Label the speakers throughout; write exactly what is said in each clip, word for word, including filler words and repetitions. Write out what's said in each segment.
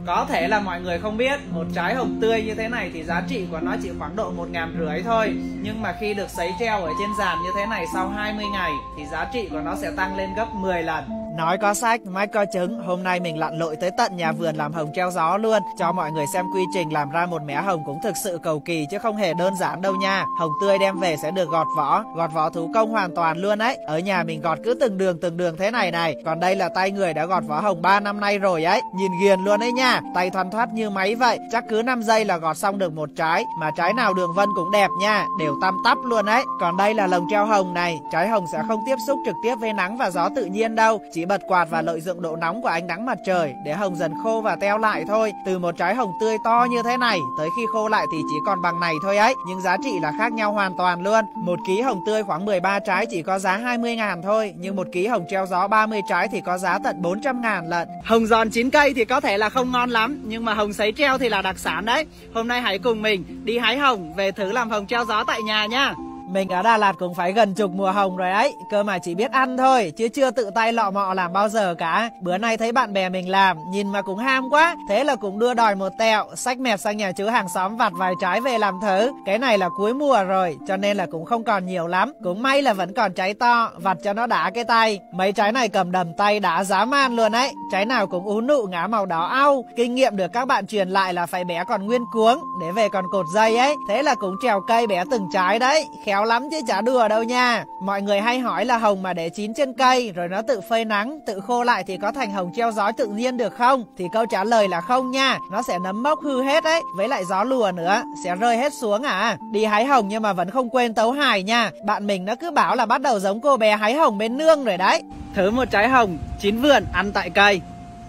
Speaker 1: Có thể là mọi người không biết, một trái hồng tươi như thế này thì giá trị của nó chỉ khoảng độ một ngàn rưỡi thôi. Nhưng mà khi được sấy treo ở trên giàn như thế này sau hai mươi ngày thì giá trị của nó sẽ tăng lên gấp mười lần. Nói có sách, mai có chứng. Hôm nay mình lặn lội tới tận nhà vườn làm hồng treo gió luôn, cho mọi người xem quy trình làm ra một mẻ hồng cũng thực sự cầu kỳ chứ không hề đơn giản đâu nha. Hồng tươi đem về sẽ được gọt vỏ, gọt vỏ thủ công hoàn toàn luôn ấy. Ở nhà mình gọt cứ từng đường từng đường thế này này. Còn đây là tay người đã gọt vỏ hồng ba năm nay rồi ấy. Nhìn ghiền luôn ấy nha, tay thoăn thoắt như máy vậy. Chắc cứ năm giây là gọt xong được một trái, mà trái nào đường vân cũng đẹp nha, đều tăm tắp luôn ấy. Còn đây là lồng treo hồng này, trái hồng sẽ không tiếp xúc trực tiếp với nắng và gió tự nhiên đâu, chỉ bật quạt và lợi dụng độ nóng của ánh nắng mặt trời để hồng dần khô và teo lại thôi. Từ một trái hồng tươi to như thế này tới khi khô lại thì chỉ còn bằng này thôi ấy, nhưng giá trị là khác nhau hoàn toàn luôn. Một ký hồng tươi khoảng mười ba trái chỉ có giá hai mươi ngàn thôi, nhưng một ký hồng treo gió ba mươi trái thì có giá tận bốn trăm ngàn lận. Hồng giòn chín cây thì có thể là không ngon lắm, nhưng mà hồng sấy treo thì là đặc sản đấy. Hôm nay hãy cùng mình đi hái hồng về thử làm hồng treo gió tại nhà nha. Mình ở Đà Lạt cũng phải gần chục mùa hồng rồi ấy, cơ mà chỉ biết ăn thôi chứ chưa tự tay lọ mọ làm bao giờ cả. Bữa nay thấy bạn bè mình làm, nhìn mà cũng ham quá, thế là cũng đưa đòi một tẹo, xách mẹt sang nhà chú hàng xóm vặt vài trái về làm thử. Cái này là cuối mùa rồi, cho nên là cũng không còn nhiều lắm, cũng may là vẫn còn trái to, vặt cho nó đã cái tay. Mấy trái này cầm đầm tay đã dã man luôn ấy, trái nào cũng ú nụ ngá màu đỏ au. Kinh nghiệm được các bạn truyền lại là phải bé còn nguyên cuống để về còn cột dây ấy, thế là cũng trèo cây bé từng trái đấy, khéo lắm chứ chả đùa đâu nha. Mọi người hay hỏi là hồng mà để chín trên cây rồi nó tự phơi nắng, tự khô lại thì có thành hồng treo gió tự nhiên được không? Thì câu trả lời là không nha, nó sẽ nấm mốc hư hết ấy, với lại gió lùa nữa, sẽ rơi hết xuống à. Đi hái hồng nhưng mà vẫn không quên tấu hài nha. Bạn mình nó cứ bảo là bắt đầu giống cô bé hái hồng bên nương rồi đấy. Thử một trái hồng chín vườn ăn tại cây.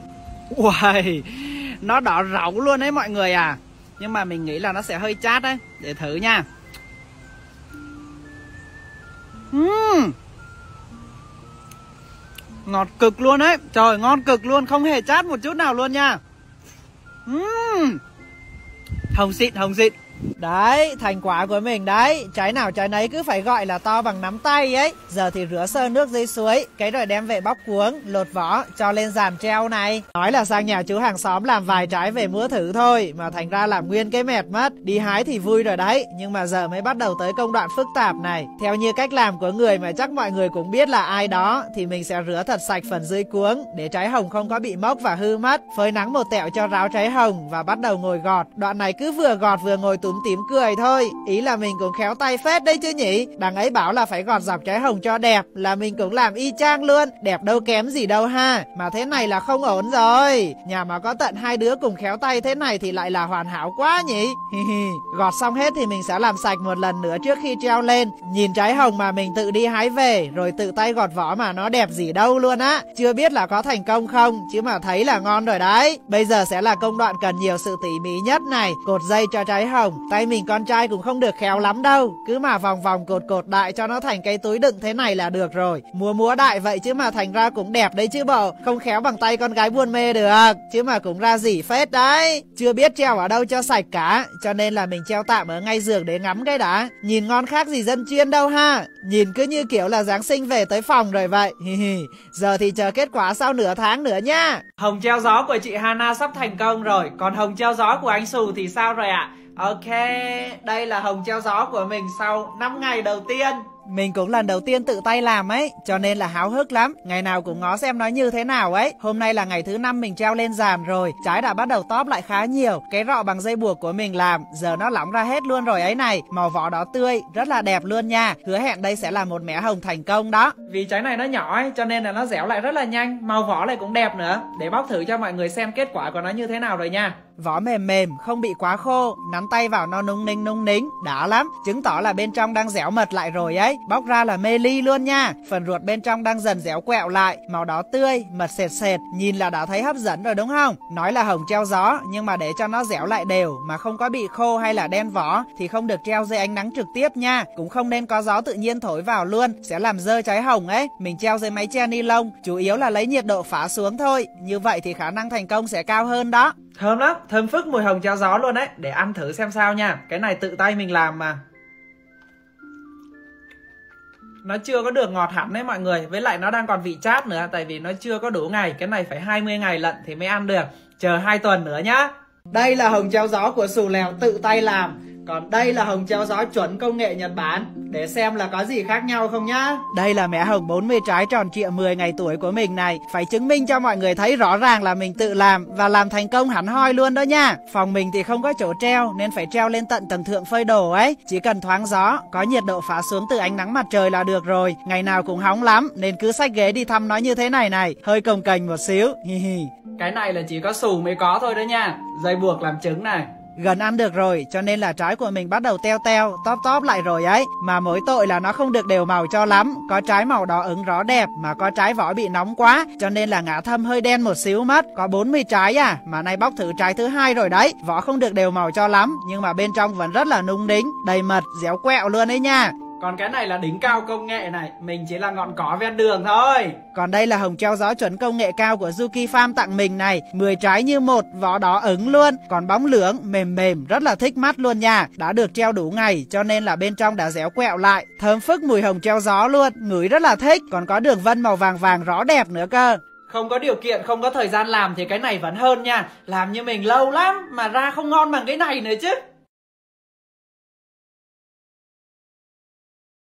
Speaker 1: Uầy, nó đỏ rẫu luôn ấy mọi người à. Nhưng mà mình nghĩ là nó sẽ hơi chát đấy, để thử nha. Uhm. Ngọt cực luôn đấy. Trời, ngon cực luôn, không hề chát một chút nào luôn nha. uhm. Hồng xịn, hồng xịn. Đấy, thành quả của mình đấy. Trái nào trái nấy cứ phải gọi là to bằng nắm tay ấy. Giờ thì rửa sơ nước dưới suối, cái rồi đem về bóc cuống, lột vỏ, cho lên giàn treo này. Nói là sang nhà chú hàng xóm làm vài trái về múa thử thôi, mà thành ra làm nguyên cái mệt mất. Đi hái thì vui rồi đấy, nhưng mà giờ mới bắt đầu tới công đoạn phức tạp này. Theo như cách làm của người mà chắc mọi người cũng biết là ai đó, thì mình sẽ rửa thật sạch phần dưới cuống để trái hồng không có bị mốc và hư mất. Phơi nắng một tẹo cho ráo trái hồng và bắt đầu ngồi gọt. Đoạn này cứ vừa gọt vừa ngồi túm tím cười thôi. Ý là mình cũng khéo tay phết đấy chứ nhỉ. Đằng ấy bảo là phải gọt dọc trái hồng cho đẹp, là mình cũng làm y chang luôn. Đẹp đâu kém gì đâu ha. Mà thế này là không ổn rồi. Nhà mà có tận hai đứa cùng khéo tay thế này thì lại là hoàn hảo quá nhỉ. Gọt xong hết thì mình sẽ làm sạch một lần nữa trước khi treo lên. Nhìn trái hồng mà mình tự đi hái về rồi tự tay gọt vỏ mà nó đẹp gì đâu luôn á. Chưa biết là có thành công không, chứ mà thấy là ngon rồi đấy. Bây giờ sẽ là công đoạn cần nhiều sự tỉ mỉ nhất này. Cột dây cho trái hồng. Tay mình con trai cũng không được khéo lắm đâu, cứ mà vòng vòng cột cột đại cho nó thành cái túi đựng thế này là được rồi. Múa múa đại vậy chứ mà thành ra cũng đẹp đấy chứ bộ. Không khéo bằng tay con gái buôn mê được, chứ mà cũng ra dỉ phết đấy. Chưa biết treo ở đâu cho sạch cả, cho nên là mình treo tạm ở ngay giường để ngắm cái đã. Nhìn ngon khác gì dân chuyên đâu ha. Nhìn cứ như kiểu là Giáng sinh về tới phòng rồi vậy. Giờ thì chờ kết quả sau nửa tháng nữa nha. Hồng treo gió của chị Hana sắp thành công rồi, còn hồng treo gió của anh Sù thì sao rồi ạ? Ok, đây là hồng treo gió của mình sau năm ngày đầu tiên. Mình cũng lần đầu tiên tự tay làm ấy, cho nên là háo hức lắm. Ngày nào cũng ngó xem nó như thế nào ấy. Hôm nay là ngày thứ năm mình treo lên giàn rồi. Trái đã bắt đầu tóp lại khá nhiều. Cái rọ bằng dây buộc của mình làm giờ nó lỏng ra hết luôn rồi ấy này. Màu vỏ đỏ tươi, rất là đẹp luôn nha. Hứa hẹn đây sẽ là một mẻ hồng thành công đó. Vì trái này nó nhỏ ấy, cho nên là nó dẻo lại rất là nhanh. Màu vỏ lại cũng đẹp nữa. Để bóc thử cho mọi người xem kết quả của nó như thế nào rồi nha. Vỏ mềm mềm, không bị quá khô, nắm tay vào nó nung ninh nung nính, đã lắm. Chứng tỏ là bên trong đang dẻo mật lại rồi ấy. Bóc ra là mê ly luôn nha. Phần ruột bên trong đang dần dẻo quẹo lại, màu đỏ tươi, mật sệt sệt, nhìn là đã thấy hấp dẫn rồi đúng không? Nói là hồng treo gió, nhưng mà để cho nó dẻo lại đều mà không có bị khô hay là đen vỏ thì không được treo dưới ánh nắng trực tiếp nha. Cũng không nên có gió tự nhiên thổi vào luôn, sẽ làm dơ trái hồng ấy. Mình treo dưới máy che ni lông, chủ yếu là lấy nhiệt độ phả xuống thôi. Như vậy thì khả năng thành công sẽ cao hơn đó. Thơm lắm, thơm phức mùi hồng treo gió luôn đấy. Để ăn thử xem sao nha. Cái này tự tay mình làm mà. Nó chưa có được ngọt hẳn đấy mọi người. Với lại nó đang còn vị chát nữa. Tại vì nó chưa có đủ ngày. Cái này phải hai mươi ngày lận thì mới ăn được. Chờ hai tuần nữa nhá. Đây là hồng treo gió của Sù Lèo tự tay làm. Còn đây là hồng treo gió chuẩn công nghệ Nhật Bản. Để xem là có gì khác nhau không nhá. Đây là mẻ hồng bốn mươi trái tròn trịa mười ngày tuổi của mình này. Phải chứng minh cho mọi người thấy rõ ràng là mình tự làm. Và làm thành công hẳn hoi luôn đó nha. Phòng mình thì không có chỗ treo nên phải treo lên tận tầng thượng phơi đồ ấy. Chỉ cần thoáng gió, có nhiệt độ phả xuống từ ánh nắng mặt trời là được rồi. Ngày nào cũng hóng lắm nên cứ xách ghế đi thăm nó như thế này này. Hơi cồng kềnh một xíu. Cái này là chỉ có Sù mới có thôi đó nha. Dây buộc làm trứng này. Gần ăn được rồi cho nên là trái của mình bắt đầu teo teo, tóp tóp lại rồi ấy. Mà mỗi tội là nó không được đều màu cho lắm. Có trái màu đỏ ửng rõ đẹp mà có trái vỏ bị nóng quá cho nên là ngã thâm hơi đen một xíu mất. Có bốn mươi trái à, mà nay bóc thử trái thứ hai rồi đấy. Vỏ không được đều màu cho lắm nhưng mà bên trong vẫn rất là nung đính, đầy mật, dẻo quẹo luôn đấy nha. Còn cái này là đỉnh cao công nghệ này, mình chỉ là ngọn cỏ ven đường thôi. Còn đây là hồng treo gió chuẩn công nghệ cao của Yuki Farm tặng mình này. mười trái như một, vỏ đỏ ửng luôn. Còn bóng lưỡng, mềm mềm, rất là thích mắt luôn nha. Đã được treo đủ ngày cho nên là bên trong đã dẻo quẹo lại. Thơm phức mùi hồng treo gió luôn, ngửi rất là thích. Còn có đường vân màu vàng vàng rõ đẹp nữa cơ. Không có điều kiện, không có thời gian làm thì cái này vẫn hơn nha. Làm như mình lâu lắm mà ra không ngon bằng cái này nữa chứ.